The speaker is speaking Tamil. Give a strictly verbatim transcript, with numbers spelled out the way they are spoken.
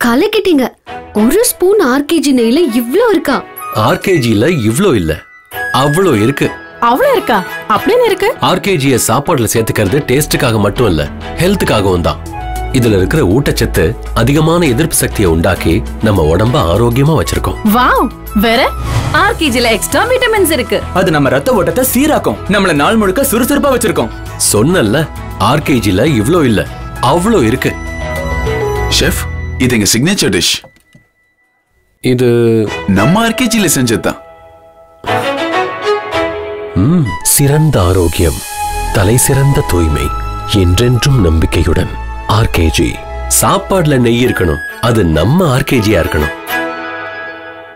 கலக்கிட்டீங்க. ஒரு ஸ்பூன் ஆர்கேஜி நெய்ல இவ்ளோ இருக்கா? ஆர்கேஜில இவ்ளோ இல்ல, அவ்ளோ இருக்கு. அவ்ளோ இருக்கா? அப்படின்னு இருக்கு. ஆர்கேஜிய சாப்பாடுல சேர்த்துக்கிறது டேஸ்டுக்காக மட்டும் இல்ல, ஹெல்த்துக்காகவும் தான். இதுல இருக்கிற ஊட்டச்சத்து அதிகமான எதிர்ப்பு சக்தியை உண்டாக்கி நம்ம உடம்ப ஆரோக்கியமா வச்சிருக்கோம். வாவ், வேற ஆர்கேஜில எக்ஸ்ட்ரா விட்டமின்ஸ் இருக்கு. அது நம்ம ரத்த ஓட்டத்தை சீராக்கும், நம்மள நாள் முழுக்க சுறுசுறுப்பா வச்சிருக்கோம். சொன்னல்ல, ஆர்கேஜில இவ்ளோ இல்ல, அவ்ளோ இருக்கு. ஷெஃப், இது எங்க சிக்னேச்சர் டிஷ். இது நம்ம ஆர்கேஜில செஞ்சதுதான். ம், சிறந்த ஆரோக்கியம், தலை சிறந்த தூய்மை, என்றென்றும் நம்பிக்கையுடன் ஆர்கேஜி. சாப்பாடுல நெய் இருக்கணும், அது நம்ம ஆர்கேஜியா இருக்கணும்.